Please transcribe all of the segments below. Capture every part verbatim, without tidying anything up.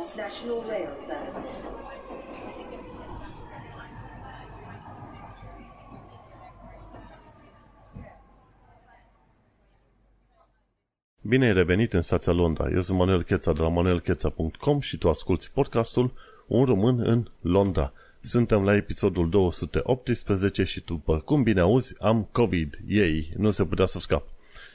National Rail Services. Bine ai revenit în stația Londra. Eu sunt Manuel Cheța de la manuel cheța punct com și tu asculti podcastul Un român în Londra. Suntem la episodul două sute optsprezece și după cum bine auzi, am COVID. Yay! Nu se putea să scap.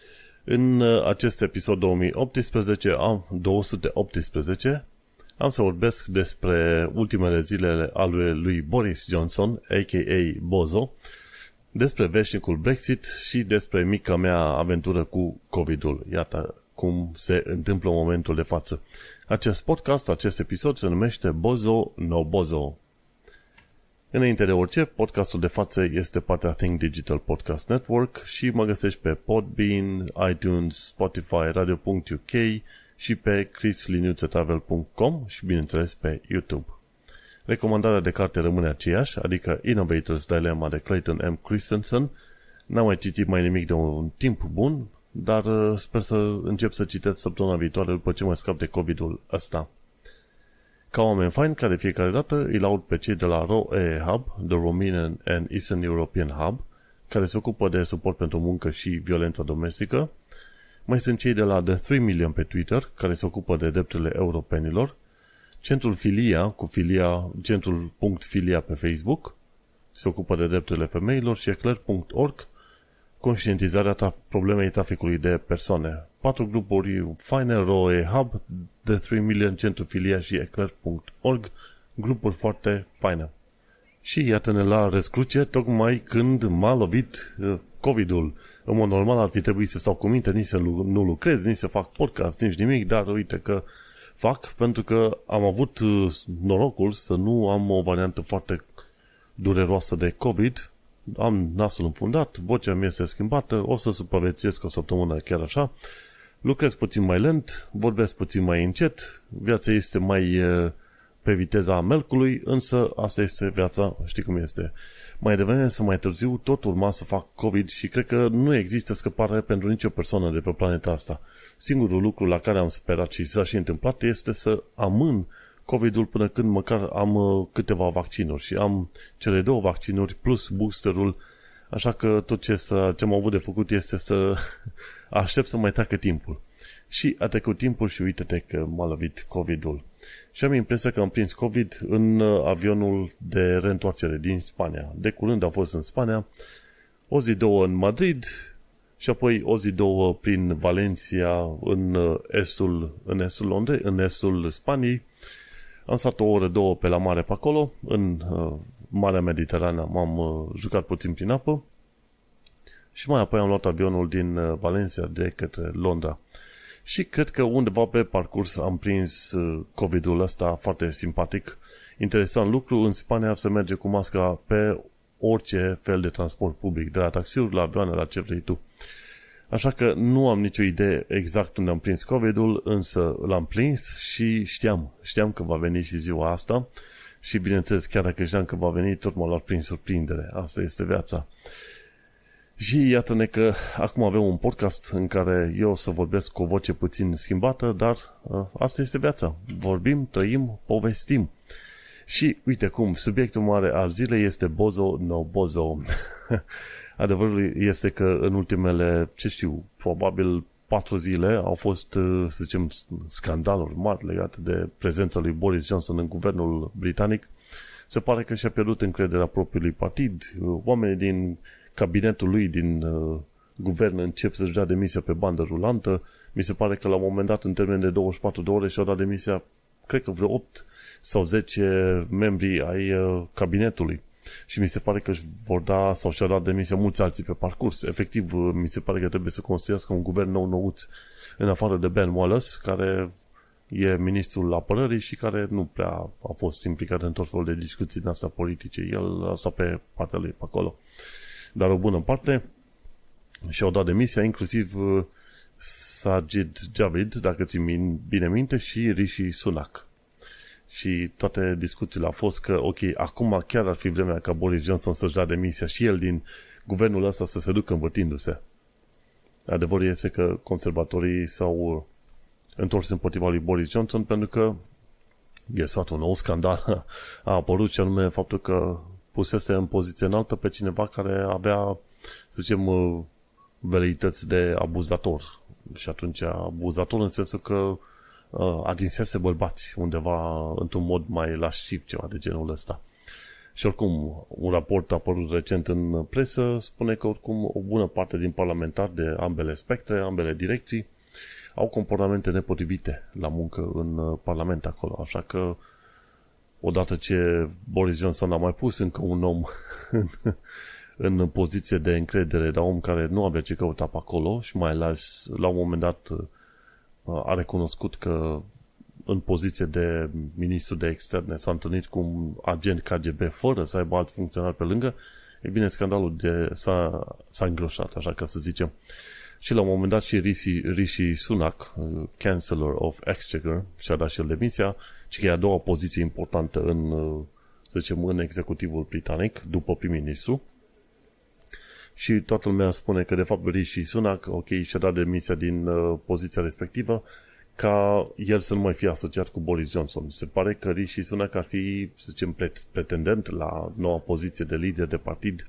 În acest episod două mii optsprezece, am două sute optsprezece, am să vorbesc despre ultimele zile ale lui Boris Johnson, a k a. Bozo, despre veșnicul Brexit și despre mica mea aventură cu COVID-ul. Iată cum se întâmplă în momentul de față. Acest podcast, acest episod se numește Bozo No Bozo. Înainte de orice, podcastul de față este partea Think Digital Podcast Network și mă găsești pe Podbean, iTunes, Spotify, radio punct u k și pe chris liniuță travel punct com și bineînțeles pe YouTube. Recomandarea de carte rămâne aceeași, adică Innovator's Dilemma de Clayton M. Christensen. N-am mai citit mai nimic de un timp bun, dar sper să încep să citesc săptămâna viitoare după ce mă scap de COVID-ul ăsta. Ca oameni faini, ca de fiecare dată, îi laud pe cei de la R O E Hub, The Romanian and Eastern European Hub, care se ocupă de suport pentru muncă și violența domestică. Mai sunt cei de la The trei Million pe Twitter, care se ocupă de drepturile europenilor. Centrul Filia, cu filia, centrul punct filia pe Facebook, se ocupă de drepturile femeilor și eclair punct org, conștientizarea tra- problemei traficului de persoane. Patru grupuri faine, R O E Hub, The trei Million, Centrul Filia și eclair punct org, grupuri foarte faine. Și iată-ne la răscruce, tocmai când m-a lovit uh, COVID-ul. În mod normal ar fi trebuit să stau cu minte, nici să nu lucrez, nici să fac podcast, nici nimic, dar uite că fac pentru că am avut norocul să nu am o variantă foarte dureroasă de COVID. Am nasul înfundat, vocea mi este schimbată, o să supraviețuiesc o săptămână chiar așa. Lucrez puțin mai lent, vorbesc puțin mai încet, viața este mai pe viteza melcului, însă asta este viața, știi cum este. Mai devreme sau mai târziu tot urma să fac COVID și cred că nu există scăpare pentru nicio persoană de pe planeta asta. Singurul lucru la care am sperat și s-a și întâmplat este să amân COVID-ul până când măcar am câteva vaccinuri și am cele două vaccinuri plus boosterul, așa că tot ce, să, ce am avut de făcut este să aștept să mai treacă timpul. Și a trecut timpul și uite-te că m-a lovit COVID-ul. Și am impresia că am prins COVID în avionul de reîntoarcere din Spania. De curând am fost în Spania, o zi, două în Madrid și apoi o zi, două prin Valencia în estul, în estul Londrei, în estul Spaniei. Am stat o oră, două pe la mare pe acolo, în uh, Marea Mediterană m-am uh, jucat puțin prin apă și mai apoi am luat avionul din uh, Valencia de către Londra. Și cred că undeva pe parcurs am prins COVID-ul ăsta foarte simpatic. Interesant lucru, în Spania se merge cu masca pe orice fel de transport public, de la taxiuri, la avioane, la ce vrei tu. Așa că nu am nicio idee exact unde am prins COVID-ul, însă l-am prins și știam, știam că va veni și ziua asta și bineînțeles, chiar dacă știam că va veni, tot m-a luat prin surprindere. Asta este viața. Și iată-ne că acum avem un podcast în care eu o să vorbesc cu o voce puțin schimbată, dar uh, asta este viața. Vorbim, trăim, povestim. Și uite cum, subiectul mare al zilei este Bozo No Bozo. Adevărul este că în ultimele, ce știu, probabil patru zile au fost, să zicem, scandaluri mari legate de prezența lui Boris Johnson în guvernul britanic. Se pare că și-a pierdut încrederea propriului partid. Oamenii din cabinetul lui, din uh, guvern, încep să-și dea demisia pe bandă rulantă. Mi se pare că la un moment dat, în termen de douăzeci și patru de ore, și-au dat demisia, cred că vreo opt sau zece membri ai uh, cabinetului. Și mi se pare că își vor da sau și-au dat demisia mulți alții pe parcurs. Efectiv, uh, mi se pare că trebuie să construiască un guvern nou-nouț în afară de Ben Wallace, care e ministrul apărării și care nu prea a fost implicat în tot felul de discuții din astea politice. El a stat pe partea lui pe acolo. Dar o bună parte și-au dat demisia, inclusiv Sajid Javid, dacă ți-mi bine minte, și Rishi Sunak. Și toate discuțiile au fost că, ok, acum chiar ar fi vremea ca Boris Johnson să-și dea demisia și el din guvernul ăsta să se ducă învătindu-se. Adevărul este că conservatorii s-au întors împotriva lui Boris Johnson pentru că Ghesuat, un nou scandal a apărut, și anume faptul că pusese în poziție înaltă pe cineva care avea, să zicem, veleități de abuzator. Și atunci abuzator în sensul că adinsese bărbați undeva într-un mod mai lasciv, ceva de genul ăsta. Și oricum, un raport apărut recent în presă spune că oricum o bună parte din parlamentari de ambele spectre, ambele direcții, au comportamente nepotrivite la muncă în Parlament acolo. Așa că odată ce Boris Johnson a mai pus încă un om în, în poziție de încredere, dar om care nu avea ce căuta pe acolo, și mai ales la un moment dat a recunoscut că în poziție de ministru de externe s-a întâlnit cu un agent K G B fără să aibă alți funcționari pe lângă, e bine, scandalul de, s-a, s-a îngroșat, așa ca să zicem. Și la un moment dat și Rishi, Rishi Sunak, Chancellor of Exchequer, și-a dat și el demisia, și că e a doua poziție importantă în, să zicem, în executivul britanic, după prim-ministru. Și toată lumea spune că, de fapt, Rishi Sunak, ok, și-a dat demisia din uh, poziția respectivă, ca el să nu mai fie asociat cu Boris Johnson. Se pare că Rishi Sunak ar fi, să zicem, pretendent la noua poziție de lider de partid.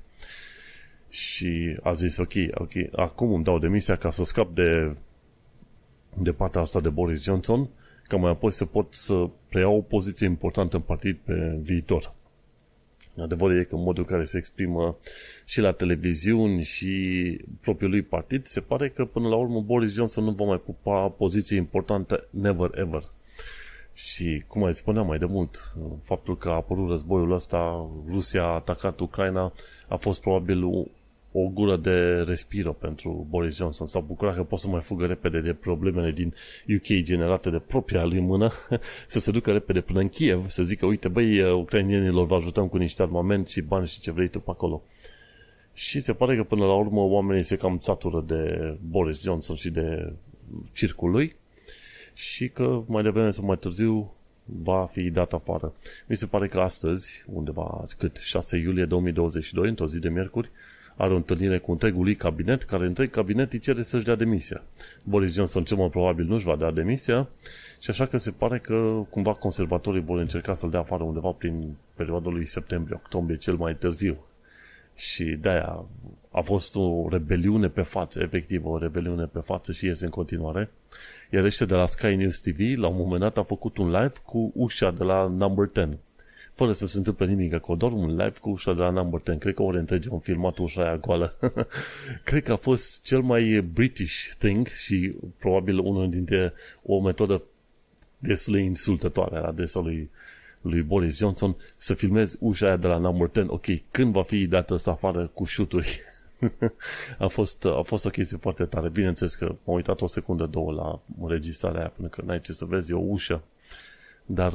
Și a zis, ok, ok, acum îmi dau demisia ca să scap de, de partea asta de Boris Johnson, ca mai apoi să pot să preiau o poziție importantă în partid pe viitor. Adevărul e că în modul în care se exprimă și la televiziuni și propriul lui partid, se pare că până la urmă Boris Johnson nu va mai pupa poziție importantă never ever. Și cum mai spuneam mai de mult, faptul că a apărut războiul ăsta, Rusia a atacat Ucraina, a fost probabil o, o gură de respiro pentru Boris Johnson. S-a bucurat că poate să mai fugă repede de problemele din U K generate de propria lui mână, să se ducă repede până în Kiev, să zică, uite, băi, ucrainienilor vă ajutăm cu niște armament și bani și ce vrei tu pe acolo. Și se pare că până la urmă oamenii se cam satură de Boris Johnson și de circul lui, și că mai devreme sau mai târziu va fi dat afară. Mi se pare că astăzi, undeva cât șase iulie două mii douăzeci și doi, într-o zi de miercuri, are o întâlnire cu întregul lui cabinet, care întreg cabinet îi cere să-și dea demisia. Boris Johnson cel mai probabil nu-și va da demisia, și așa că se pare că cumva conservatorii vor încerca să-l dea afară undeva prin perioada lui septembrie-octombrie cel mai târziu. Și de-aia a fost o rebeliune pe față, efectiv o rebeliune pe față, și iese în continuare. Iar ăștia de la Sky News T V, la un moment dat, a făcut un live cu ușa de la Number ten. Fără să se întâmple nimic acolo, doar un live cu ușa de la Number ten. Cred că ori întregi am filmat ușa aia goală. Cred că a fost cel mai British thing și probabil unul dintre o metodă destul de insultătoare la adresa lui, lui Boris Johnson, să filmezi ușa aia de la Number ten. Ok, când va fi dată asta afară cu șuturi? a, fost, a fost o chestie foarte tare. Bineînțeles că m-am uitat o secundă, două la înregistrarea aia, până că n-ai ce să vezi, e o ușă. Dar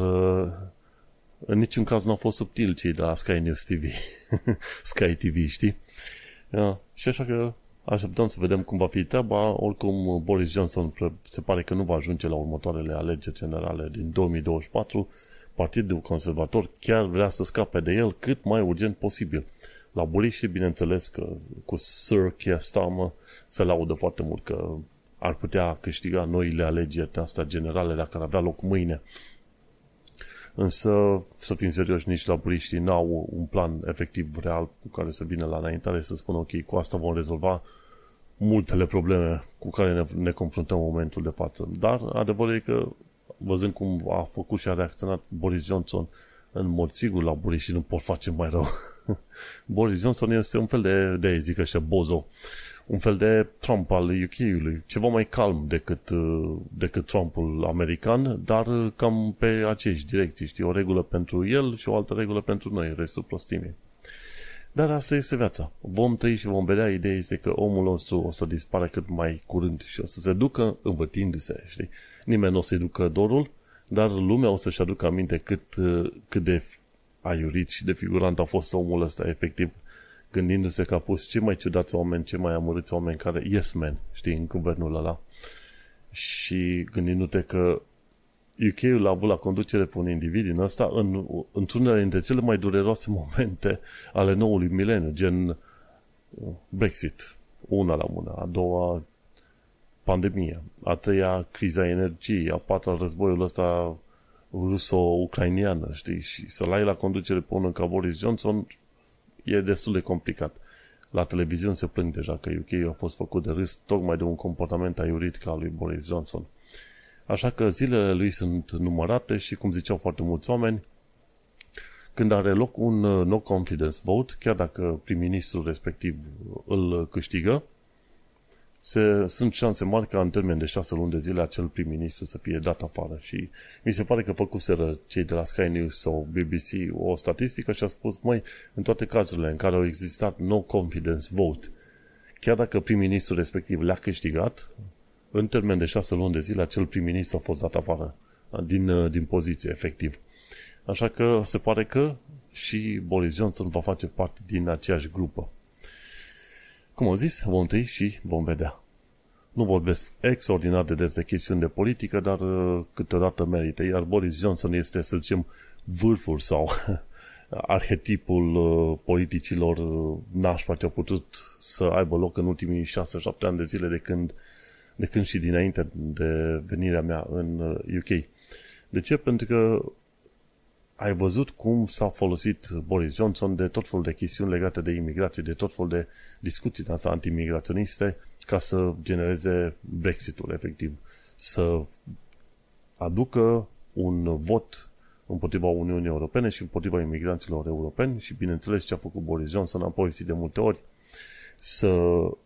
în niciun caz nu au fost subtil cei de la Sky News T V. Sky T V, știi? Ja, și așa că așteptăm să vedem cum va fi treaba. Oricum, Boris Johnson se pare că nu va ajunge la următoarele alegeri generale din două mii douăzeci și patru. Partidul Conservator chiar vrea să scape de el cât mai urgent posibil. Laburiștii, bineînțeles că cu Sir Keir Starmer se laudă foarte mult că ar putea câștiga noile alegeri astea generale dacă ar avea loc mâine. Însă, să fim serioși, nici laburiștii n-au un plan efectiv real cu care să vină la înaintare, să spună, ok, cu asta vom rezolva multele probleme cu care ne, ne confruntăm în momentul de față. Dar adevărul e că, văzând cum a făcut și a reacționat Boris Johnson, în mod sigur laburiștii nu pot face mai rău. Boris Johnson este un fel de, de zic ăștia, bozo, un fel de Trump al U K-ului, ceva mai calm decât, decât Trumpul american, dar cam pe aceeași direcții, știi, o regulă pentru el și o altă regulă pentru noi, restul prostimii. Dar asta este viața. Vom trăi și vom vedea. Ideea este că omul nostru o să dispară cât mai curând și o să se ducă învătindu-se, știi. Nimeni nu o să-i ducă dorul, dar lumea o să-și aducă aminte cât, cât de aiurit și de figurant a fost omul ăsta, efectiv, gândindu-se că a pus cei mai ciudați oameni, cei mai amărâți oameni care, yes man, știi, în guvernul ăla. Și gândindu-te că U K-ul a avut la conducere pe un individ din ăsta în, într-unele dintre cele mai dureroase momente ale noului mileniu, gen Brexit, una la mână, a doua pandemia, a treia criza energiei, a patra războiul ăsta ruso-ucrainiană, știi, și să-l ai la conducere pe unul ca Boris Johnson e destul de complicat. La televiziune se plâng deja că U K a fost făcut de râs tocmai de un comportament aiurit ca lui Boris Johnson. Așa că zilele lui sunt numărate și, cum ziceau foarte mulți oameni, când are loc un no confidence vote, chiar dacă prim-ministrul respectiv îl câștigă, se, sunt șanse mari ca în termen de șase luni de zile acel prim-ministru să fie dat afară. Și mi se pare că făcuseră cei de la Sky News sau B B C o statistică și a spus, măi, în toate cazurile în care au existat no confidence vote, chiar dacă prim-ministrul respectiv le-a câștigat, în termen de șase luni de zile acel prim-ministru a fost dat afară din, din poziție, efectiv. Așa că se pare că și Boris Johnson va face parte din aceeași grupă. Cum au zis, vom trăi și vom vedea. Nu vorbesc extraordinar de des de chestiuni de politică, dar câteodată merită. Iar Boris Johnson este, să zicem, vârful sau arhetipul politicilor nașpa ce au putut să aibă loc în ultimii șase șapte ani de zile de când, de când și dinainte de venirea mea în U K. De ce? Pentru că ai văzut cum s-a folosit Boris Johnson de tot felul de chestiuni legate de imigrație, de tot felul de discuții de asta antimigraționiste ca să genereze Brexit-ul, efectiv. Să aducă un vot împotriva Uniunii Europene și împotriva imigranților europeni și, bineînțeles, ce a făcut Boris Johnson, a povestit de multe ori, să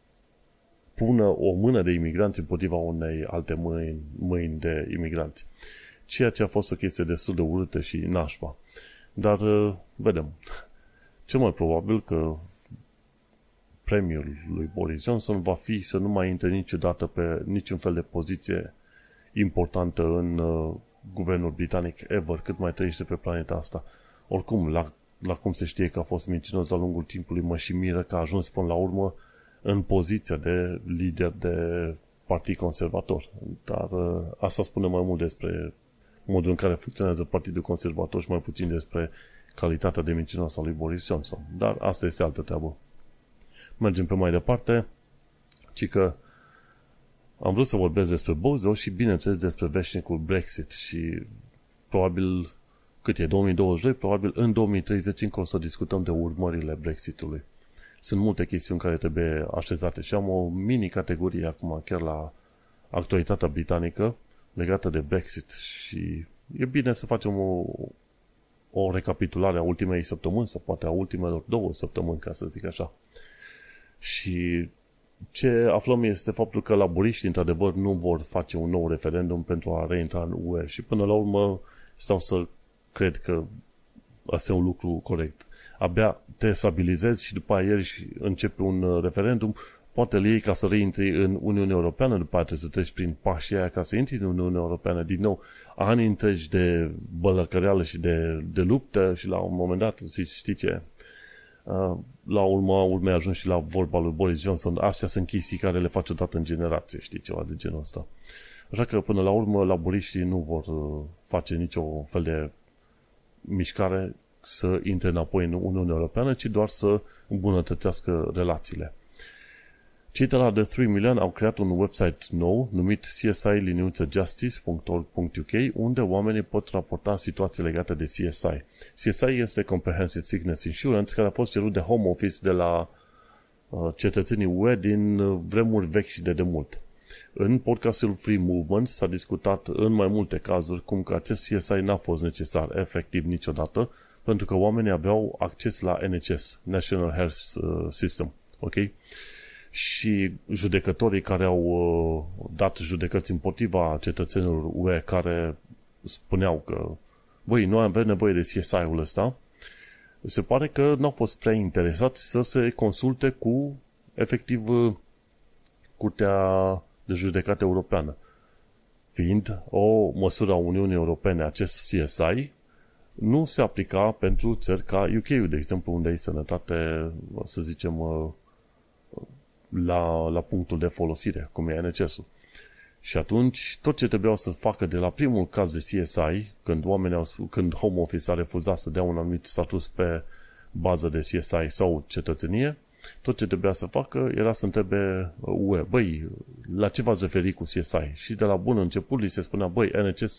pună o mână de imigranți împotriva unei alte mâini, mâini de imigranți. Ceea ce a fost o chestie destul de urâtă și nașpa. Dar, vedem. Cel mai probabil că premiul lui Boris Johnson va fi să nu mai intre niciodată pe niciun fel de poziție importantă în uh, guvernul britanic ever, cât mai trăiește pe planeta asta. Oricum, la, la cum se știe că a fost mincinos de-a lungul timpului, mă și miră că a ajuns până la urmă în poziția de lider de partid conservator. Dar uh, asta spune mai mult despre modul în care funcționează Partidul Conservator și mai puțin despre calitatea de mincinoasă a lui Boris Johnson. Dar asta este altă treabă. Mergem pe mai departe, ci că am vrut să vorbesc despre Bozo și, bineînțeles, despre veșnicul Brexit și probabil, cât e, două mii douăzeci și doi, probabil în două mii treizeci încă o să discutăm de urmările Brexitului. Sunt multe chestiuni care trebuie așezate și am o mini-categorie acum chiar la actualitatea britanică legată de Brexit și e bine să facem o, o recapitulare a ultimei săptămâni sau poate a ultimelor două săptămâni, ca să zic așa. Și ce aflăm este faptul că laburiștii, într-adevăr, nu vor face un nou referendum pentru a reintra în U E și până la urmă stau să cred că asta e un lucru corect. Abia te stabilizezi și după aia și începe un referendum, poate îl iei ca să reintri în Uniunea Europeană, după aceea trebuie să treci prin pașii aia ca să intri în Uniunea Europeană. Din nou, ani întregi de bălăcăreală și de, de luptă și la un moment dat, știi ce, la urma urmei ajung și la vorba lui Boris Johnson, astea sunt chestii care le faci odată în generație, știi, ceva de genul ăsta. Așa că până la urmă laburiștii nu vor face nicio fel de mișcare să intre înapoi în Uniunea Europeană, ci doar să îmbunătățească relațiile. Cei de la The trei Million au creat un website nou numit c s i justice punct org punct u k unde oamenii pot raporta situații legate de C S I. C S I este Comprehensive Sickness Insurance, care a fost cerut de Home Office de la uh, cetățenii U E din vremuri vechi și de demult. În podcastul Free Movement s-a discutat în mai multe cazuri cum că acest C S I n-a fost necesar efectiv niciodată, pentru că oamenii aveau acces la N H S, National Health System. Ok? Și judecătorii care au uh, dat judecăți împotriva cetățenilor U E care spuneau că băi, noi avem nevoie de C S I-ul ăsta, se pare că n-au fost prea interesați să se consulte cu efectiv Curtea de Judecată Europeană. Fiind o măsură a Uniunii Europene, acest C S I nu se aplica pentru țări ca U K-ul, de exemplu, unde e sănătate, să zicem, La, la punctul de folosire, cum e N H S-ul. Și atunci, tot ce trebuiau să facă de la primul caz de C S I, când oamenii au, când Home Office a refuzat să dea un anumit status pe bază de C S I sau cetățenie, tot ce trebuia să facă era să întrebe U E, băi, la ce v-ați referit cu C S I? Și de la bun început li se spunea, băi, N H S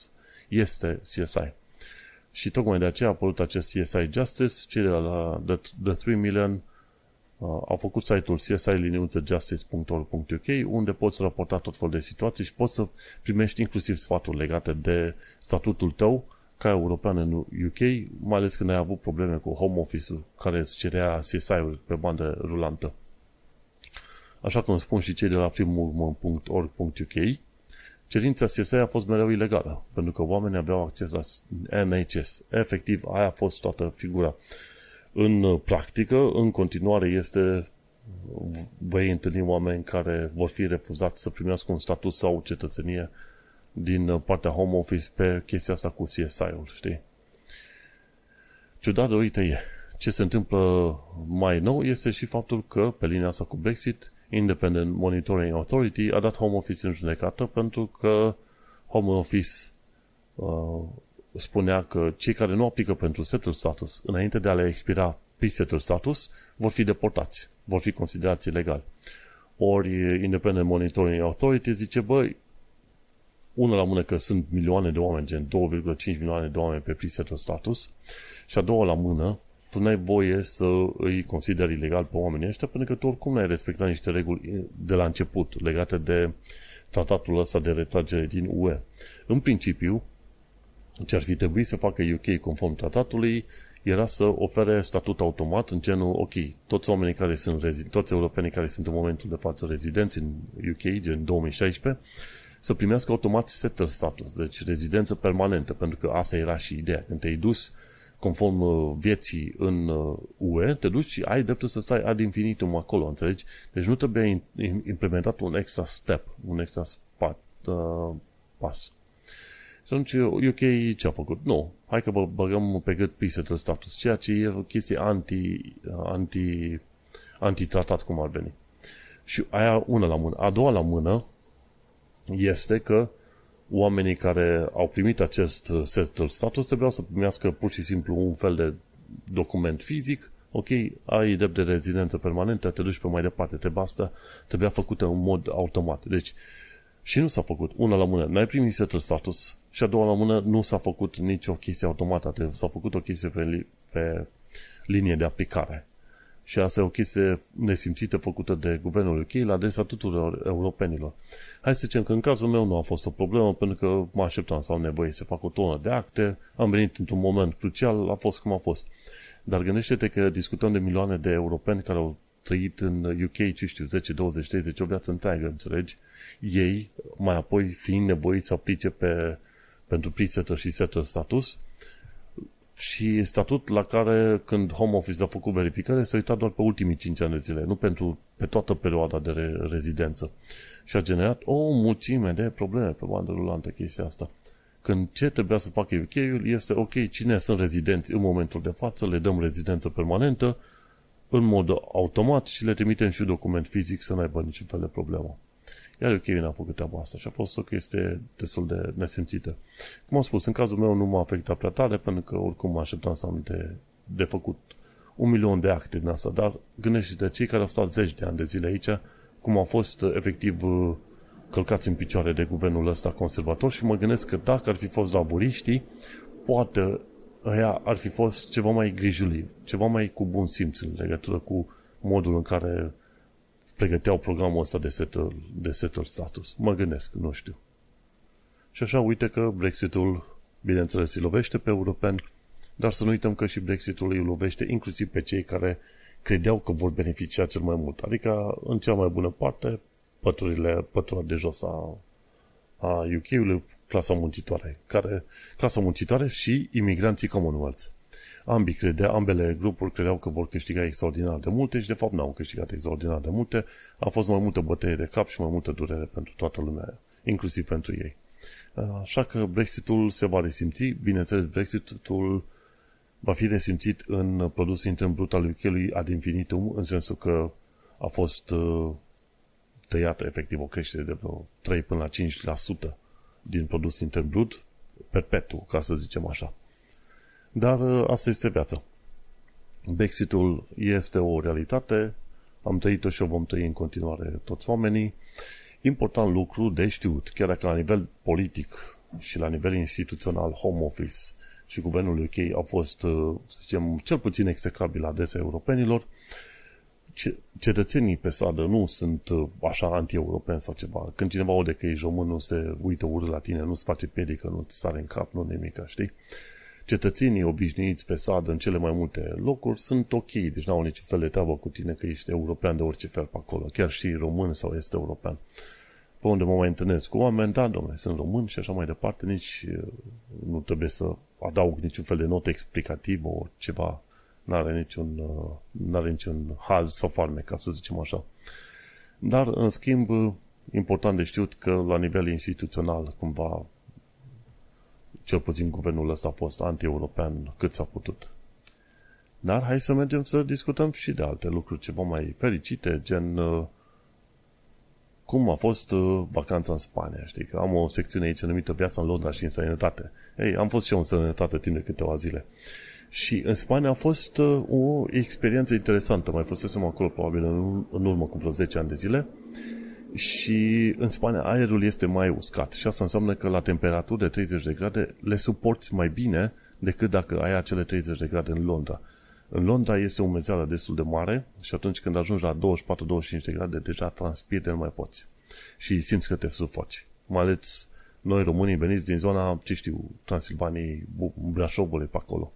este C S I. Și tocmai de aceea a apărut acest C S I Justice, cei de la The, The trei Million uh, au făcut site-ul c s i justice punct org punct u k unde poți raporta tot felul de situații și poți să primești inclusiv sfaturi legate de statutul tău ca european în U K, mai ales când ai avut probleme cu home office-ul care îți cerea C S I-uri pe bandă rulantă. Așa cum spun și cei de la freemovement punct org punct u k, cerința C S I a fost mereu ilegală, pentru că oamenii aveau acces la N H S. Efectiv, aia a fost toată figura. În practică, în continuare, este vei întâlni oameni care vor fi refuzați să primească un statut sau cetățenie din partea home office pe chestia asta cu C S I-ul, știi? Ciudat de uite e. Ce se întâmplă mai nou este și faptul că, pe linia asta cu Brexit, Independent Monitoring Authority a dat Home Office în judecată pentru că Home Office uh, spunea că cei care nu aplică pentru settled status înainte de a le expira pre-settled status vor fi deportați, vor fi considerați ilegali. Ori Independent Monitoring Authority zice, băi, una la mână că sunt milioane de oameni, gen doi virgulă cinci milioane de oameni pe pre-settled status și a doua la mână, tu n-ai voie să îi consideri ilegal pe oamenii ăștia, pentru că tu oricum n-ai respectat niște reguli de la început legate de tratatul ăsta de retragere din U E. În principiu, ce ar fi trebuit să facă U K conform tratatului era să ofere statut automat în genul, ok, toți oamenii care sunt rezi- toți europenii care sunt în momentul de față rezidenți în U K, gen două mii șaisprezece, să primească automat settled status, deci rezidență permanentă, pentru că asta era și ideea. Când te-ai dus conform vieții în U E, te duci și ai dreptul să stai ad infinitum acolo, înțelegi? Deci nu trebuie implementat un extra step, un extra spat, uh, pas. Și atunci U K ce a făcut? Nu. Hai că vă băgăm pe gât pre-settled status, ceea ce e o chestie anti, anti, anti-tratat, cum ar veni. Și aia una la mână. A doua la mână este că oamenii care au primit acest settled status trebuiau să primească pur și simplu un fel de document fizic. Ok, ai drept de rezidență permanentă, te duci pe mai departe, te basta, trebuia făcută în mod automat. Deci, și nu s-a făcut. Una la mână, n-ai primit settled status și a doua la mână nu s-a făcut nicio chestie automată, s-a făcut o chestie pe, pe linie de aplicare. Și asta e o chestie nesimțită făcută de guvernul U K la adresa tuturor europenilor. Hai să zicem că în cazul meu nu a fost o problemă, pentru că mă așteptam să am nevoie să fac o tonă de acte, am venit într-un moment crucial, a fost cum a fost. Dar gândește-te că discutăm de milioane de europeni care au trăit în U K, ce știu, zece, douăzeci, treizeci, o viață întreagă, înțelegi? Ei, mai apoi, fiind nevoiți să aplice pe, pentru pre-settled și settled status, și statut la care, când Home Office a făcut verificare, s-a uitat doar pe ultimii cinci ani de zile, nu pentru, pe toată perioada de re- rezidență. Și a generat o mulțime de probleme pe bandă rulantă chestia asta. Când ce trebuia să facă U K-ul este, ok, cine sunt rezidenți în momentul de față, le dăm rezidență permanentă, în mod automat și le trimitem și un document fizic să n-aibă niciun fel de problemă. Iar U K-ul n-a făcut treaba asta și a fost o chestie destul de nesimțită. Cum am spus, în cazul meu nu m-a afectat prea tare, pentru că oricum mă așteptam să am de, de făcut un milion de acte din asta, dar gândește-te, cei care au stat zeci de ani de zile aici, cum au fost efectiv călcați în picioare de guvernul ăsta conservator și mă gândesc că dacă ar fi fost laburiștii, poate ăia ar fi fost ceva mai grijulivi, ceva mai cu bun simț în legătură cu modul în care pregăteau programul ăsta de settled, de settled status. Mă gândesc, nu știu. Și așa, uite că Brexitul, bineînțeles, îi lovește pe europeni, dar să nu uităm că și Brexitul îi lovește inclusiv pe cei care credeau că vor beneficia cel mai mult. Adică, în cea mai bună parte, păturile, pătura de jos a, a U K-ului, clasa muncitoare, care, clasa muncitoare și imigranții Commonwealth. Ambii credea, ambele grupuri credeau că vor câștiga extraordinar de multe și de fapt n-au câștigat extraordinar de multe. A fost mai multă bătăie de cap și mai multă durere pentru toată lumea, inclusiv pentru ei. Așa că Brexitul se va resimți. Bineînțeles, Brexitul va fi resimțit în produsul intern brut al U K-ului ad infinitum, în sensul că a fost tăiată efectiv o creștere de vreo trei până la cinci la sută din produsul intern brut perpetu, ca să zicem așa. Dar asta este viața. Brexitul este o realitate, am trăit-o și o vom trăi în continuare toți oamenii. Important lucru de știut, chiar dacă la nivel politic și la nivel instituțional Home Office și guvernul U K a fost, să zicem, cel puțin execrabil la adresa europenilor, cetățenii pe stradă nu sunt așa anti-europeni sau ceva. Când cineva aude că ești român, nu se uită urât la tine, nu-ți face piedică, nu-ți sare în cap, nu nimic, știi? Cetățenii obișnuiți pe stradă în cele mai multe locuri sunt ok, deci n-au niciun fel de treabă cu tine că ești european de orice fel pe acolo, chiar și român sau este european. Pe unde mă mai întâlnesc cu oameni, da, domnule, sunt român și așa mai departe, nici nu trebuie să adaug niciun fel de notă explicativă o ceva, n-are niciun, n-are niciun haz sau farmec, ca să zicem așa. Dar, în schimb, important de știut că la nivel instituțional, cumva, cel puțin guvernul ăsta a fost anti-european cât s-a putut. Dar hai să mergem să discutăm și de alte lucruri ceva mai fericite, gen cum a fost vacanța în Spania, știi? Că am o secțiune aici numită Viața în Londra și în sănătate. Ei, am fost și eu în sănătate timp de câteva zile. Și în Spania a fost o experiență interesantă. Mai fusesem acolo probabil în, în urmă cu vreo zece ani de zile. Și în Spania aerul este mai uscat. Și asta înseamnă că la temperaturi de treizeci de grade le suporți mai bine decât dacă ai acele treizeci de grade în Londra. În Londra este o umezeală destul de mare și atunci când ajungi la douăzeci și patru douăzeci și cinci de grade, deja transpiri de nu mai poți. Și simți că te sufoci. Mai ales noi românii veniți din zona, ce știu, Transilvaniei, Brașovului pe acolo.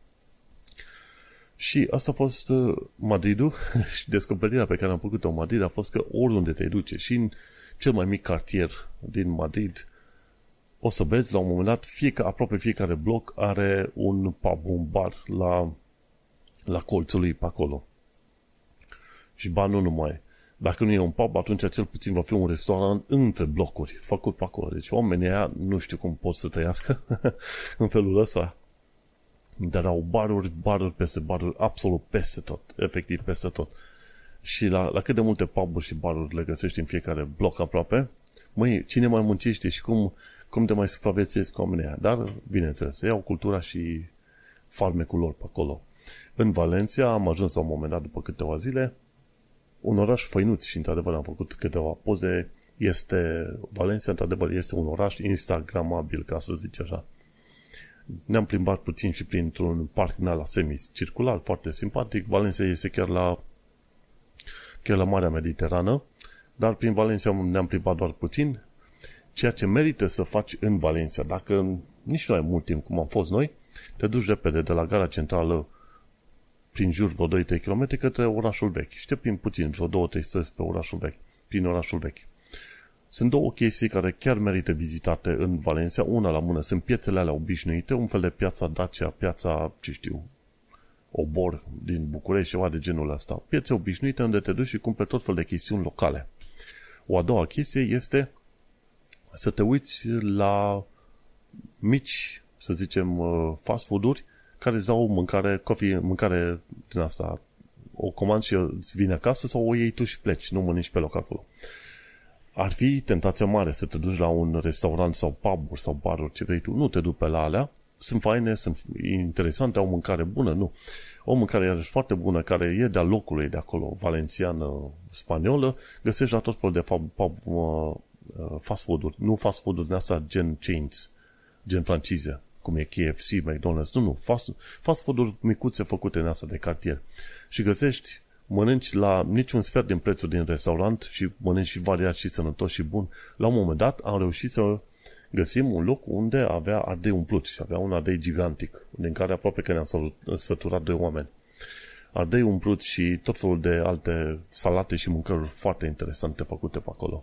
Și asta a fost Madridul și descoperirea pe care am făcut-o în Madrid a fost că oriunde te duce și în cel mai mic cartier din Madrid o să vezi la un moment dat fiecare, aproape fiecare bloc are un pub, un bar la, la colțul lui pe acolo. Și ba nu numai. Dacă nu e un pub, atunci cel puțin va fi un restaurant între blocuri făcut pe acolo. Deci oamenii aia nu știu cum pot să trăiască în felul ăsta. Dar au baruri, baruri peste baruri, absolut peste tot, efectiv peste tot. Și la, la cât de multe pub-uri și baruri le găsești în fiecare bloc aproape, măi, cine mai muncește și cum, cum te mai supraviețuiesc oamenii aia. Dar, bineînțeles, iau cultura și farmecul lor pe acolo. În Valencia am ajuns la un moment dat, după câteva zile, un oraș făinuț și, într-adevăr, am făcut câteva poze. Este, Valencia, într-adevăr, este un oraș instagramabil, ca să zic așa. Ne-am plimbat puțin și printr-un parc din ala semicircular, foarte simpatic. Valencia este chiar la, chiar la Marea Mediterană, dar prin Valencia ne-am plimbat doar puțin. Ceea ce merită să faci în Valencia, dacă nici nu ai mult timp cum am fost noi, te duci repede de la gara centrală prin jur vreo doi trei kilometri către orașul vechi. Și te plimbi puțin, vreo două trei străzi pe orașul vechi, prin orașul vechi. Sunt două chestii care chiar merită vizitate în Valencia. Una la mână sunt piețele alea obișnuite, un fel de piața Dacia, piața, ce știu, Obor din București, ceva de genul ăsta. Piețe obișnuite unde te duci și cumperi tot fel de chestiuni locale. O a doua chestie este să te uiți la mici, să zicem, fast food-uri care îți dau mâncare, coffee, mâncare din asta, o comand și îți vine acasă sau o iei tu și pleci, nu mănânci pe loc acolo. Ar fi tentația mare să te duci la un restaurant sau pub-uri sau baruri, ce vrei tu. Nu te duci pe la alea. Sunt faine, sunt interesante, au mâncare bună, nu. O mâncare iarăși foarte bună, care e de-a locului de acolo, valenciană, spaniolă, găsești la tot fel de pub, pub, uh, fast food-uri. Nu fast food-uri din asta gen chains, gen francize, cum e K F C, McDonald's. Nu, nu. Fast, fast food-uri micuțe făcute în asta de cartier. Și găsești mănânci la niciun sfert din prețul din restaurant și mănânci și variat și sănătos și bun. La un moment dat am reușit să găsim un loc unde avea ardei umplut și avea un ardei gigantic, din care aproape că ne-am săturat doi oameni. Ardei umplut și tot felul de alte salate și mâncăruri foarte interesante făcute pe acolo.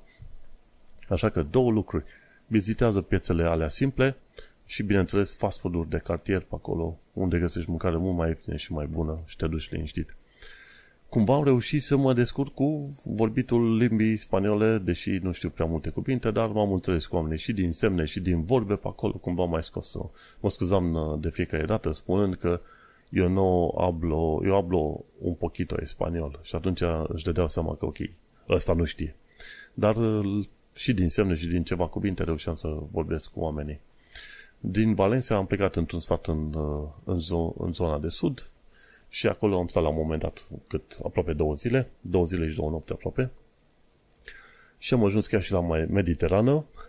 Așa că două lucruri. Vizitează piețele alea simple și, bineînțeles, fast food-uri de cartier pe acolo, unde găsești mâncare mult mai ieftină și mai bună și te duci liniștit. Cumva am reușit să mă descurc cu vorbitul limbii spaniole, deși nu știu prea multe cuvinte, dar m-am înțeles cu oamenii și din semne și din vorbe pe acolo, cumva mai scos. Mă scuzam de fiecare dată spunând că eu nu hablo, eu hablo un poquito español și atunci își dădeau seama că ok, ăsta nu știe. Dar și din semne și din ceva cuvinte reușeam să vorbesc cu oamenii. Din Valencia am plecat într-un stat în, în, zo- în zona de sud, și acolo am stat la un moment dat cât aproape două zile, două zile și două nopți aproape. Și am ajuns chiar și la mai Mediterană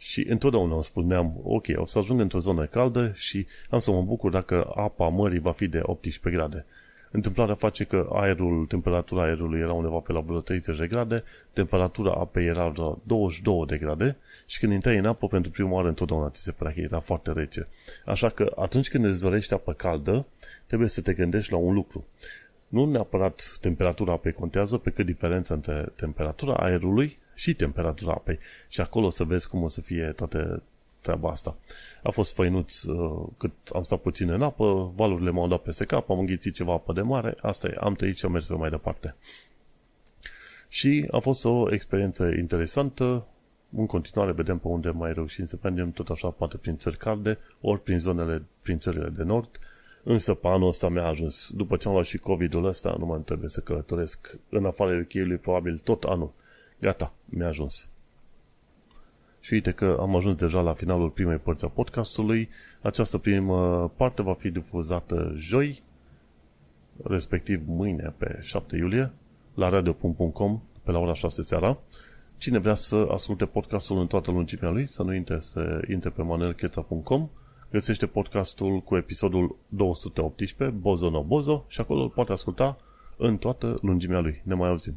Și întotdeauna îmi spuneam, ok, o să ajung într-o zonă caldă și am să mă bucur dacă apa mării va fi de optsprezece grade. Întâmplarea face că aerul, temperatura aerului era undeva pe la vreo treizeci de grade, temperatura apei era vreo douăzeci și două de grade și când intrai în apă pentru prima oară întotdeauna ți se părea că era foarte rece. Așa că atunci când îți dorești apă caldă, trebuie să te gândești la un lucru. Nu neapărat temperatura apei contează, pe cât diferența între temperatura aerului și temperatura apei. Și acolo să vezi cum o să fie toată treaba asta. A fost făinuț uh, cât am stat puțin în apă, valurile m-au dat peste cap, am înghițit ceva apă de mare, asta e, am trăit și am mers mai departe. Și a fost o experiență interesantă, în continuare vedem pe unde mai reușim să mergem, tot așa poate prin țări calde, ori prin zonele, prin țările de nord, însă pe anul ăsta mi-a ajuns. După ce am luat și COVID-ul ăsta, nu mai trebuie să călătoresc în afara U K-ului probabil tot anul. Gata, mi-a ajuns. Și uite că am ajuns deja la finalul primei părți a podcastului. Această primă parte va fi difuzată joi, respectiv mâine pe șapte iulie, la radio punct com pe la ora șase seara. Cine vrea să asculte podcastul în toată lungimea lui, să nu intre, să intre pe manuel cheța punct com, găsește podcastul cu episodul două sute optsprezece, Bozo no Bozo, și acolo îl poate asculta în toată lungimea lui. Ne mai auzim.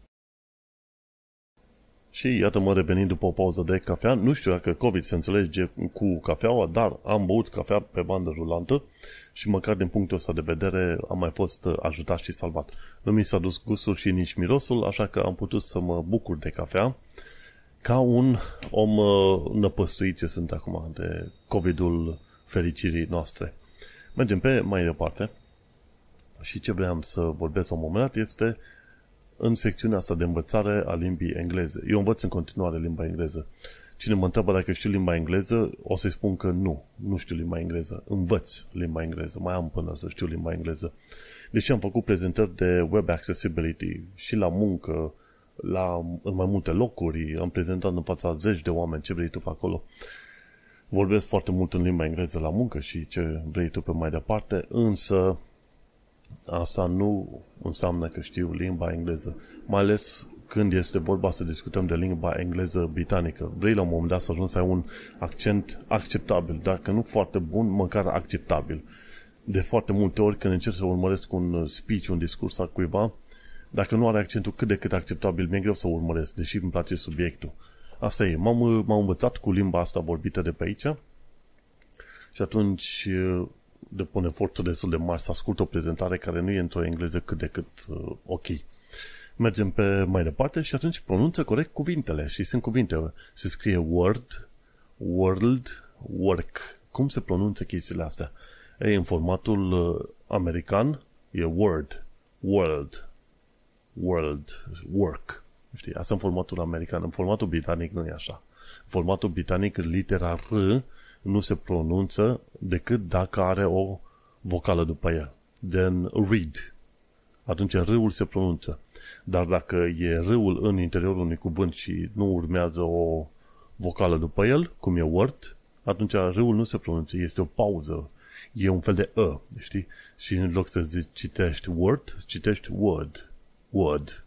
Și iată-mă revenind după o pauză de cafea. Nu știu dacă COVID se înțelege cu cafeaua, dar am băut cafea pe bandă rulantă și măcar din punctul ăsta de vedere am mai fost ajutat și salvat. Nu mi s-a dus gustul și nici mirosul, așa că am putut să mă bucur de cafea ca un om năpăstuit ce sunt acum de COVID-ul fericirii noastre. Mergem pe mai departe și ce vreau să vorbesc la un moment dat este în secțiunea asta de învățare a limbii engleze. Eu învăț în continuare limba engleză. Cine mă întreabă dacă știu limba engleză, o să-i spun că nu, nu știu limba engleză. Învăț limba engleză, mai am până să știu limba engleză. Deși am făcut prezentări de web accessibility și la muncă, la, în mai multe locuri, am prezentat în fața zeci de oameni, ce vrei tu pe acolo. Vorbesc foarte mult în limba engleză la muncă și ce vrei tu pe mai departe, însă asta nu înseamnă că știu limba engleză, mai ales când este vorba să discutăm de limba engleză britanică. Vrei la un moment dat să ajungi să ai un accent acceptabil, dacă nu foarte bun, măcar acceptabil. De foarte multe ori când încerc să urmăresc un speech, un discurs al cuiva, dacă nu are accentul cât de cât acceptabil, mi-e greu să urmăresc, deși îmi place subiectul. Asta e, m-am, m-am învățat cu limba asta vorbită de pe aici și atunci depun eforturi destul de mari să ascult o prezentare care nu e într-o engleză cât de cât uh, ok. Mergem pe mai departe și atunci pronunță corect cuvintele și sunt cuvinte. Se scrie word, world, work. Cum se pronunță chestiile astea? Ei, în formatul uh, american e word, world, world, work. Știi? Asta în formatul american. În formatul britanic nu e așa. În formatul britanic litera R nu se pronunță decât dacă are o vocală după ea. Then read. Atunci R-ul se pronunță. Dar dacă e R-ul în interiorul unui cuvânt și nu urmează o vocală după el, cum e word, atunci R-ul nu se pronunță. Este o pauză. E un fel de E, știi? Și în loc să zici citești word, citești word. Word.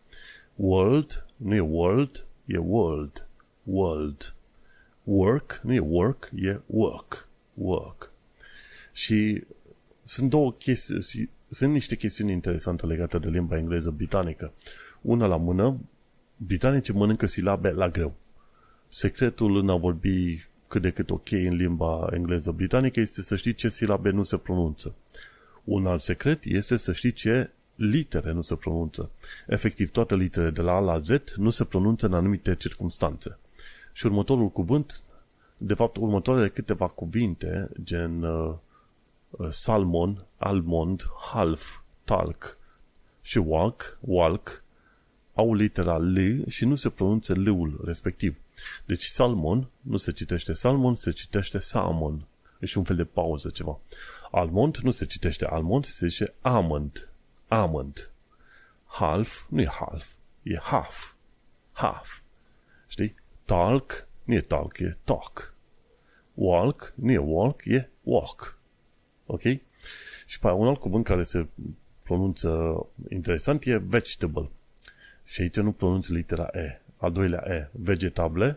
World nu e world, e world. World. Work nu e work, e work. Work. Și sunt două chestii, sunt niște chestiuni interesante legate de limba engleză britanică. Una la mână, britanicii mănâncă silabe la greu. Secretul în a vorbi cât de cât ok în limba engleză britanică este să știi ce silabe nu se pronunță. Un alt secret este să știi ce litere nu se pronunță. Efectiv, toate literele de la A la Z nu se pronunță în anumite circumstanțe. Și următorul cuvânt, de fapt, următoarele câteva cuvinte, gen uh, salmon, almond, half, talc și walk, walk, au litera L și nu se pronunță L-ul respectiv. Deci salmon nu se citește salmon, se citește salmon. Deci un fel de pauză ceva. Almond nu se citește almond, se zice almond. Almond. Half nu e half, e half. Half. Știi? Talk nu e talk, e talk. Walk nu e walk, e walk. Ok? Și pe un alt cuvânt care se pronunță interesant e vegetable. Și aici nu pronunță litera E. Al doilea E. Vegetable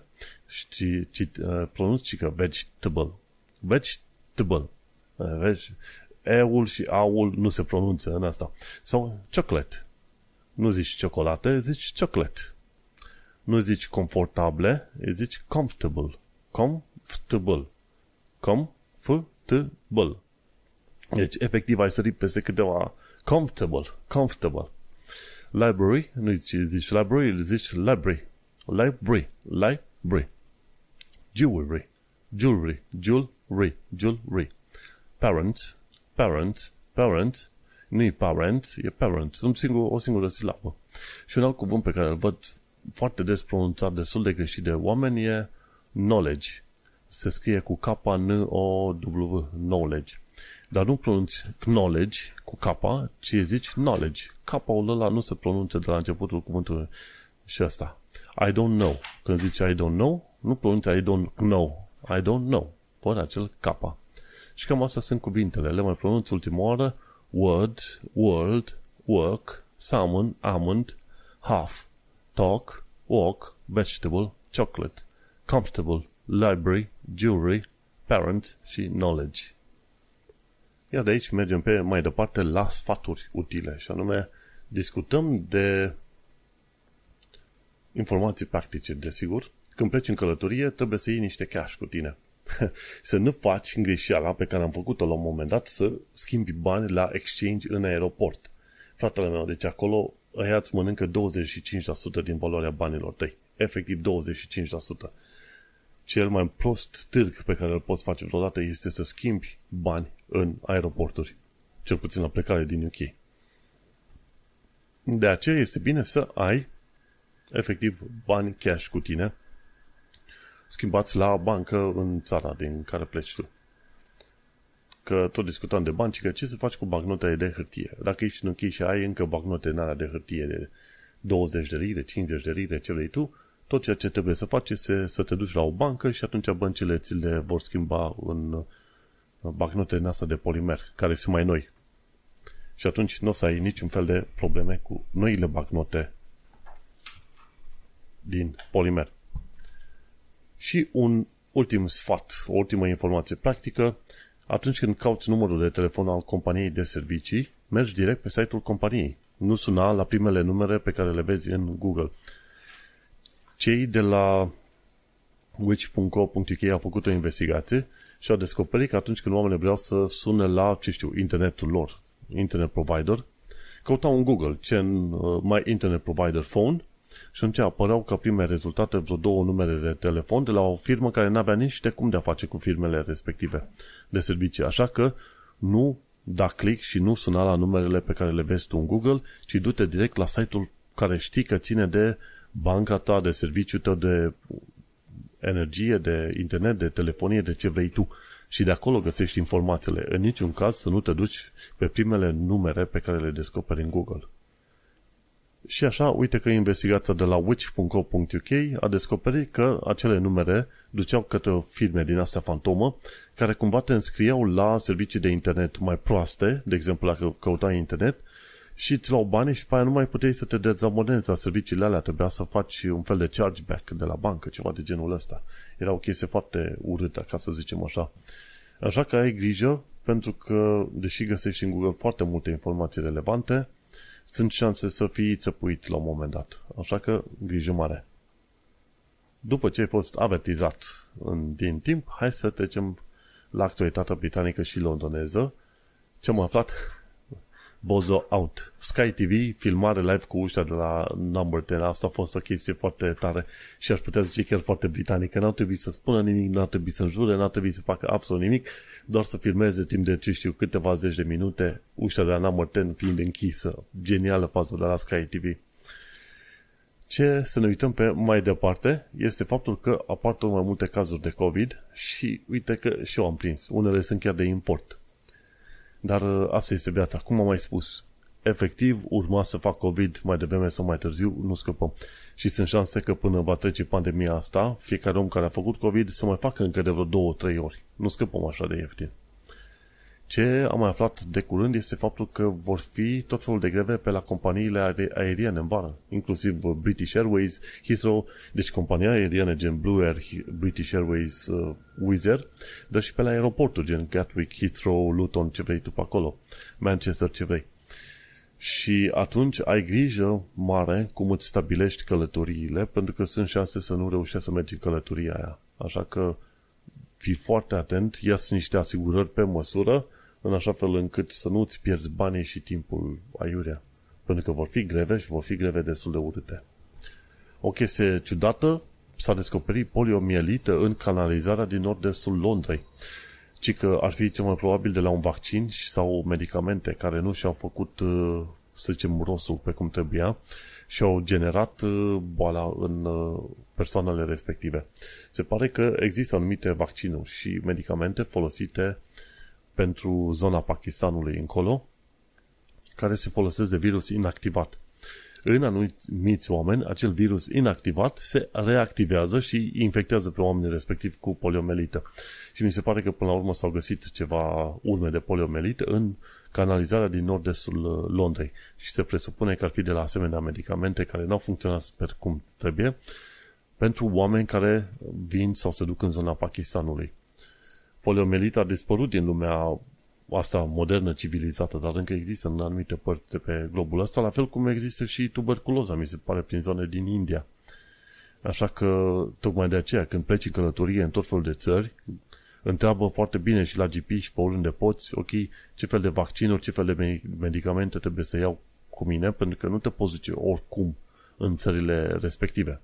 și, și uh, pronunți că vegetable. Vegetable. Uh, veg, E-ul și A-ul nu se pronunță în asta. Sau chocolate. Nu zici ciocolată, zici chocolate. Nu zici confortable, zici comfortable. Comfortable. Comfortable. Deci, efectiv, ai sărit peste câteva comfortable. Comfortable. Library, nu zici, zici library, zici library. Library. Library. Jewelry. Jewelry. Jewelry. Jewelry. Parent. Parent. Parent. Nu e parent, e parent. Un singur, o singură silabă. Și un alt cuvânt pe care îl văd foarte des pronunțat destul de greșit de oameni e knowledge. Se scrie cu K N O W, knowledge. Dar nu pronunți knowledge cu K, ci zici knowledge. K-ul ăla nu se pronunță de la începutul cuvântului și ăsta. I don't know. Când zici I don't know, nu pronunți I don't know. I don't know. Fără acel K. Și cam astea sunt cuvintele. Le mai pronunți ultima oară. Word, world, work, salmon, almond, half, talk, walk, vegetable, chocolate, comfortable, library, jewelry, parent și knowledge. Iar de aici mergem pe mai departe la sfaturi utile și anume discutăm de informații practice, desigur. Când pleci în călătorie trebuie să iei niște cash cu tine. Să nu faci greșeala pe care am făcut-o la un moment dat să schimbi bani la exchange în aeroport. Fratele meu, deci acolo ăia îți mănâncă douăzeci și cinci la sută din valoarea banilor tăi. Efectiv douăzeci și cinci la sută. Cel mai prost târg pe care îl poți face vreodată este să schimbi bani în aeroporturi. Cel puțin la plecare din U K. De aceea este bine să ai efectiv bani cash cu tine schimbați la bancă în țara din care pleci tu. Că tot discutam de bani, că ce să faci cu bancnotele de hârtie? Dacă ești în U K și ai încă bancnote în alea de hârtie de douăzeci de lire, cincizeci de lire, ce vrei tu, tot ceea ce trebuie să faci este să te duci la o bancă și atunci băncile ți le vor schimba în bancnote în asta de polimer, care sunt mai noi. Și atunci nu o să ai niciun fel de probleme cu noile bancnote din polimer. Și un ultim sfat, o ultimă informație practică, atunci când cauți numărul de telefon al companiei de servicii, mergi direct pe site-ul companiei. Nu suna la primele numere pe care le vezi în Google. Cei de la which punct co punct u k au făcut o investigație și au descoperit că atunci când oamenii vreau să sune la, ce știu, internetul lor, internet provider, căutau în Google, ce în uh, My Internet Provider Phone, și atunci apăreau ca prime rezultate vreo două numere de telefon de la o firmă care n-avea nici de cum de a face cu firmele respective de servicii. Așa că nu da click și nu suna la numerele pe care le vezi tu în Google, ci du-te direct la site-ul care știi că ține de banca ta, de serviciul tău de energie, de internet, de telefonie, de ce vrei tu. Și de acolo găsești informațiile. În niciun caz să nu te duci pe primele numere pe care le descoperi în Google. Și așa, uite că investigația de la which punct co punct u k a descoperit că acele numere duceau către o firme din astea fantomă care cumva te înscriau la servicii de internet mai proaste, de exemplu dacă căutai internet, și îți luau bani și pe aia nu mai puteai să te dezabonezi la serviciile alea, trebuia să faci un fel de chargeback de la bancă, ceva de genul ăsta. Era o chestie foarte urâtă, ca să zicem așa. Așa că ai grijă, pentru că, deși găsești în Google foarte multe informații relevante, sunt șanse să fii țăpuit la un moment dat. Așa că, grijă mare. După ce ai fost avertizat în, din timp, hai să trecem la actualitatea britanică și londoneză. Ce am aflat? Bozo out. Sky T V, filmare live cu ușa de la Number zece. Asta a fost o chestie foarte tare și aș putea zice chiar foarte britanică. N-au trebuit să spună nimic, n-au trebuit să înjure, n-au trebuit să facă absolut nimic, doar să filmeze timp de, ce știu, câteva zeci de minute, ușa de la Number zece fiind închisă. Genială fază de la Sky T V. Ce să ne uităm pe mai departe este faptul că apar tot mai multe cazuri de COVID și uite că și eu am prins. Unele sunt chiar de import. Dar asta este viața. Cum am mai spus, efectiv urma să fac COVID mai devreme sau mai târziu, nu scăpăm. Și sunt șanse că până va trece pandemia asta, fiecare om care a făcut COVID să mai facă încă de vreo două, trei ori. Nu scăpăm așa de ieftin. Ce am mai aflat de curând este faptul că vor fi tot felul de greve pe la companiile aeriene în vară, inclusiv British Airways, Heathrow, deci compania aeriene gen Blue Air, British Airways, uh, Wizz Air, dar și pe la aeroporturi gen Gatwick, Heathrow, Luton, ce vrei tu pe acolo, Manchester, ce vrei. Și atunci ai grijă mare cum îți stabilești călătoriile, pentru că sunt șanse să nu reușești să mergi în călătoria aia. Așa că fii foarte atent, ia-ți niște asigurări pe măsură, în așa fel încât să nu îți pierzi banii și timpul aiurea. Pentru că vor fi greve și vor fi greve destul de urâte. O chestie ciudată, s-a descoperit poliomielită în canalizarea din nord-estul Londrei. Ci că ar fi cel mai probabil de la un vaccin sau medicamente care nu și-au făcut, să zicem, rostul pe cum trebuia și au generat boala în persoanele respective. Se pare că există anumite vaccinuri și medicamente folosite pentru zona Pakistanului încolo, care se folosesc de virus inactivat. În anumiți oameni, acel virus inactivat se reactivează și infectează pe oamenii respectiv cu poliomelită. Și mi se pare că până la urmă s-au găsit ceva urme de poliomelită în canalizarea din nord-estul Londrei. Și se presupune că ar fi de la asemenea medicamente care n-au funcționat sper cum trebuie pentru oameni care vin sau se duc în zona Pakistanului. Poliomelita a dispărut din lumea asta modernă, civilizată, dar încă există în anumite părți de pe globul ăsta, la fel cum există și tuberculoza, mi se pare, prin zone din India. Așa că, tocmai de aceea, când pleci în călătorie în tot felul de țări, întreabă foarte bine și la G P și pe oriunde poți, ok, ce fel de vaccinuri, ce fel de medicamente trebuie să iau cu mine, pentru că nu te poți duce oricum în țările respective.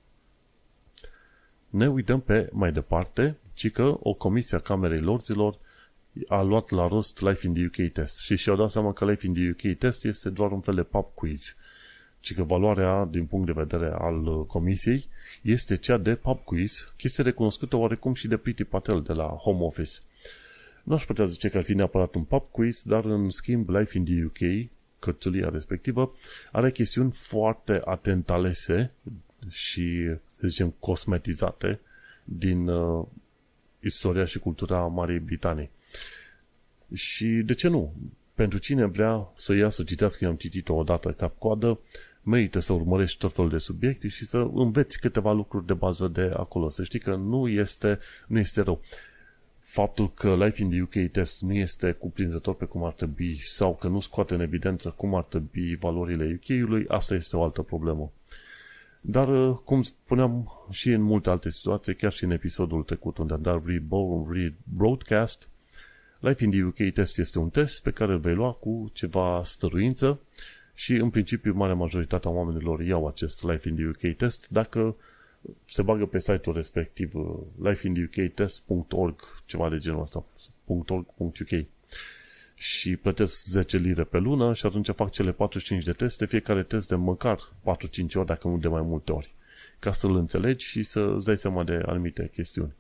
Ne uităm pe mai departe, ci că o comisie a Camerei Lorzilor a luat la rost Life in the U K Test și și-au dat seama că Life in the U K Test este doar un fel de pub quiz, ci că valoarea, din punct de vedere al comisiei, este cea de pub quiz, chestie recunoscută oarecum și de Priti Patel de la Home Office. Nu aș putea zice că ar fi neapărat un pub quiz, dar în schimb Life in the U K, cărțulia respectivă, are chestiuni foarte atent alese și, să zicem, cosmetizate din uh, istoria și cultura Marii Britanii. Și de ce nu? Pentru cine vrea să ia să citească, eu am citit-o odată cap-coadă, merită să urmărești tot felul de subiecte și să înveți câteva lucruri de bază de acolo. Să știi că nu este, nu este rău. Faptul că Life in the U K Test nu este cuprinzător pe cum ar trebui sau că nu scoate în evidență cum ar trebui valorile U K-ului, asta este o altă problemă. Dar, cum spuneam și în multe alte situații, chiar și în episodul trecut unde am dat rebroadcast, Life in the U K Test este un test pe care îl vei lua cu ceva stăruință și, în principiu, marea majoritatea oamenilor iau acest Life in the U K Test dacă se bagă pe site-ul respectiv life in the U K test punct org, ceva de genul ăsta, .org punct U K, și plătesc zece lire pe lună și atunci fac cele patruzeci și cinci de teste, fiecare test de măcar patru-cinci ori, dacă nu de mai multe ori, ca să-l înțelegi și să îți dai seama de anumite chestiuni.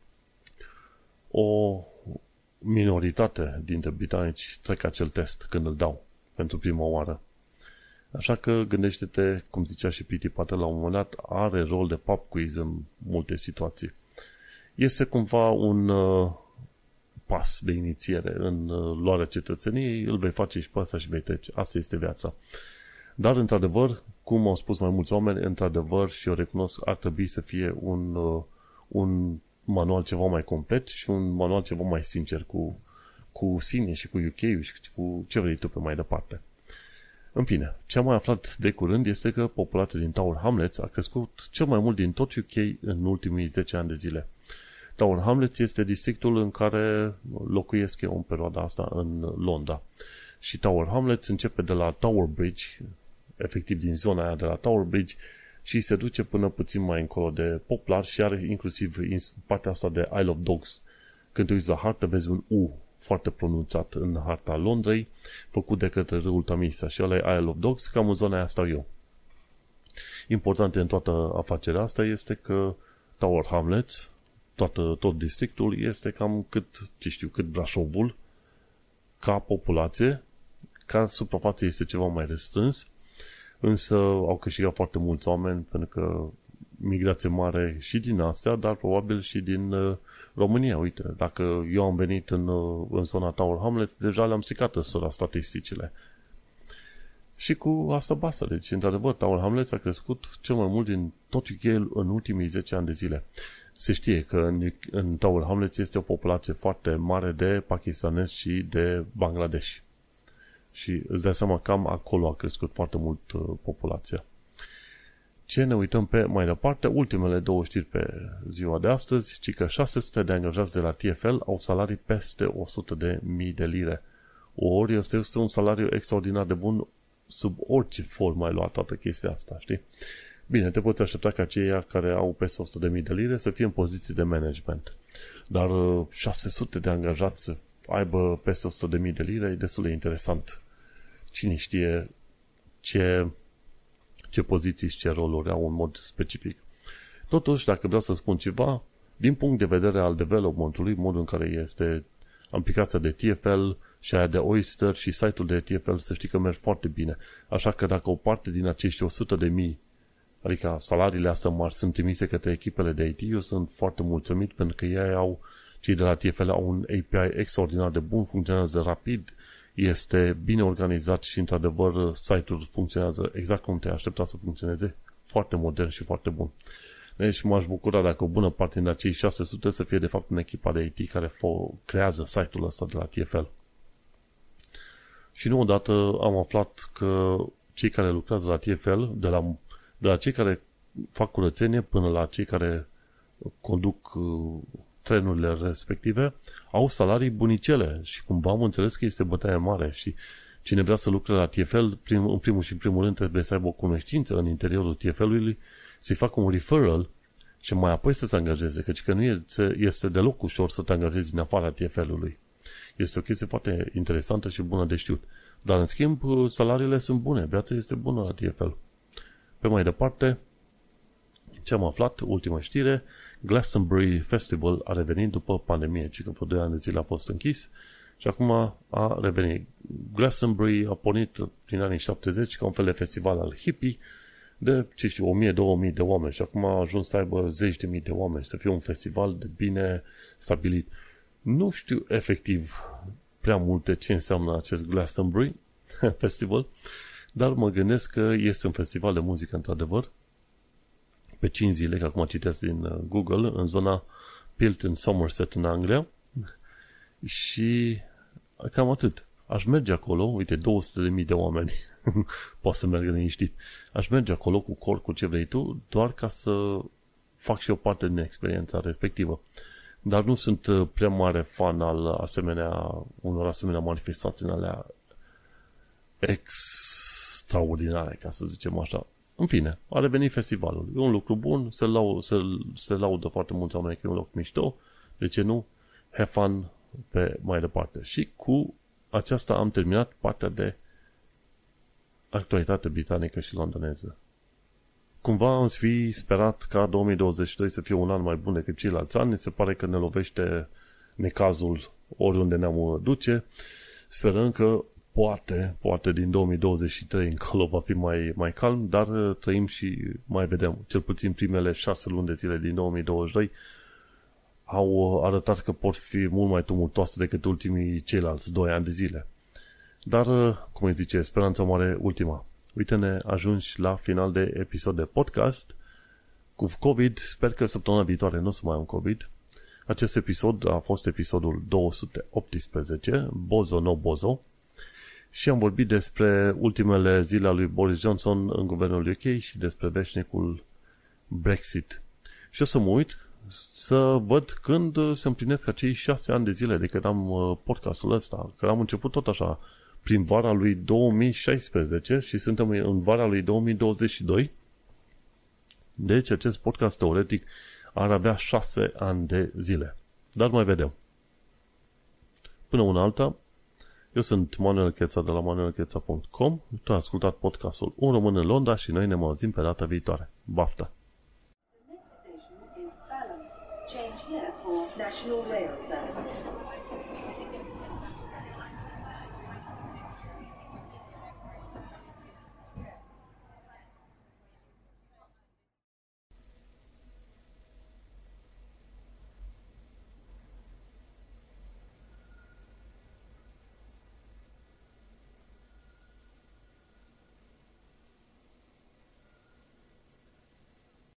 O minoritate dintre britanici trec acel test când îl dau pentru prima oară. Așa că gândește-te, cum zicea și Priti Patel la un moment dat, are rol de pub quiz în multe situații. Este cumva un uh, pas de inițiere în uh, luarea cetățeniei, îl vei face și pe asta și vei trece. Asta este viața. Dar, într-adevăr, cum au spus mai mulți oameni, într-adevăr, și eu recunosc, ar trebui să fie un, uh, un manual ceva mai complet și un manual ceva mai sincer cu, cu sine și cu U K-ul și cu ce vrei tu pe mai departe. În fine, ce am mai aflat de curând este că populația din Tower Hamlets a crescut cel mai mult din tot U K în ultimii zece ani de zile. Tower Hamlets este districtul în care locuiesc eu în perioada asta în Londra. Și Tower Hamlets începe de la Tower Bridge, efectiv din zona aia de la Tower Bridge, și se duce până puțin mai încolo de Poplar și are inclusiv partea asta de Isle of Dogs. Când te uiți la hartă, vezi un U foarte pronunțat în harta Londrei, făcut de către râul Tamisa, și ăla e Isle of Dogs, cam în zona aia stau eu. Important în toată afacerea asta este că Tower Hamlets, toată, tot districtul, este cam cât, ce știu, cât Brașovul, ca populație, ca suprafață este ceva mai restrâns, însă au câștigat foarte mulți oameni, pentru că migrație mare și din astea, dar probabil și din uh, România, uite, dacă eu am venit în, în zona Tower Hamlets, deja le-am stricat ăstora statisticile. Și cu asta basta. Deci, într-adevăr, Tower Hamlets a crescut cel mai mult din tot U K-ul în ultimii zece ani de zile. Se știe că în, în Tower Hamlets este o populație foarte mare de pakistanezi și de Bangladesh. Și îți dai seama, cam acolo a crescut foarte mult uh, populația. Ce ne uităm pe mai departe, ultimele două știri pe ziua de astăzi, ci că șase sute de angajați de la T F L au salarii peste o sută de mii de lire. Ori este un salariu extraordinar de bun, sub orice formă ai luat toată chestia asta, știi? Bine, te poți aștepta ca aceia care au peste o sută de mii de lire să fie în poziții de management. Dar șase sute de angajați să aibă peste o sută de mii de lire e destul de interesant. Cine știe ce, ce poziții și ce roluri au în mod specific. Totuși, dacă vreau să spun ceva, din punct de vedere al development-ului, modul în care este aplicația de T F L și aia de Oyster și site-ul de T F L, să știi că merg foarte bine. Așa că dacă o parte din acești o sută de mii, adică salariile astea mari, sunt trimise către echipele de I T, eu sunt foarte mulțumit pentru că ei au, cei de la T F L au un A P I extraordinar de bun, funcționează rapid, este bine organizat și, într-adevăr, site-ul funcționează exact cum te aștepta să funcționeze, foarte modern și foarte bun. Deci m-aș bucura dacă o bună parte din acei șase sute să fie, de fapt, în echipa de I T care creează site-ul ăsta de la T F L. Și nu odată am aflat că cei care lucrează la T F L, de la, de la cei care fac curățenie până la cei care conduc uh, trenurile respective, au salarii bunicele și cumva am înțeles că este bătaie mare și cine vrea să lucre la T F L, prim, în primul și în primul rând trebuie să aibă o cunoștință în interiorul T F L-ului, să-i facă un referral și mai apoi să se angajeze, căci că nu este, este deloc ușor să te angajezi din afara T F L-ului. Este o chestie foarte interesantă și bună de știut. Dar, în schimb, salariile sunt bune, viața este bună la T F L. Pe mai departe, ce am aflat, ultima știre, Glastonbury Festival a revenit după pandemie, ci că vreo doi ani de zile a fost închis și acum a revenit. Glastonbury a pornit prin anii șaptezeci ca un fel de festival al hippie de, ce știu, o mie două mii de oameni și acum a ajuns să aibă zeci de mii de oameni, să fie un festival de bine stabilit. Nu știu efectiv prea multe ce înseamnă acest Glastonbury Festival, dar mă gândesc că este un festival de muzică într-adevăr pe cinci zile, că acum citesc din Google, în zona Pilton, Somerset, în Anglia și cam atât. Aș merge acolo, uite, două sute de mii de oameni poate să meargă liniștit. Aș merge acolo cu cor, cu ce vrei tu, doar ca să fac și o parte din experiența respectivă. Dar nu sunt prea mare fan al asemenea, unor asemenea manifestații alea extraordinare, ca să zicem așa. În fine, a revenit festivalul. E un lucru bun, se, lau, se, se laudă foarte mulți oameni că e un loc mișto. De ce nu? Have fun pe mai departe. Și cu aceasta am terminat partea de actualitate britanică și londoneză. Cumva am fi sperat ca două mii douăzeci și doi să fie un an mai bun decât ceilalți ani. Se pare că ne lovește necazul oriunde ne-am duce. Sperăm că poate, poate din două mii douăzeci și trei încolo va fi mai, mai calm, dar trăim și mai vedem. Cel puțin primele șase luni de zile din două mii douăzeci și doi au arătat că pot fi mult mai tumultoase decât ultimii ceilalți doi ani de zile. Dar, cum îi zice, speranța mare ultima. Uite-ne, ajungi la final de episod de podcast cu COVID. Sper că săptămâna viitoare nu o să mai am COVID. Acest episod a fost episodul două sute optsprezece, Bozo no Bozo, și am vorbit despre ultimele zile ale lui Boris Johnson în guvernul U K și despre veșnicul Brexit. Și o să mă uit să văd când se împlinesc acei șase ani de zile de când am podcastul ăsta, că am început tot așa prin vara lui două mii șaisprezece și suntem în vara lui două mii douăzeci și doi. Deci acest podcast teoretic ar avea șase ani de zile. Dar mai vedem. Până una alta, eu sunt Manuel Cheța de la manuel cheța punct com. Tu ai ascultat podcastul Un Român în Londra și noi ne mai auzim pe data viitoare. Baftă! Change here for National Rail Services.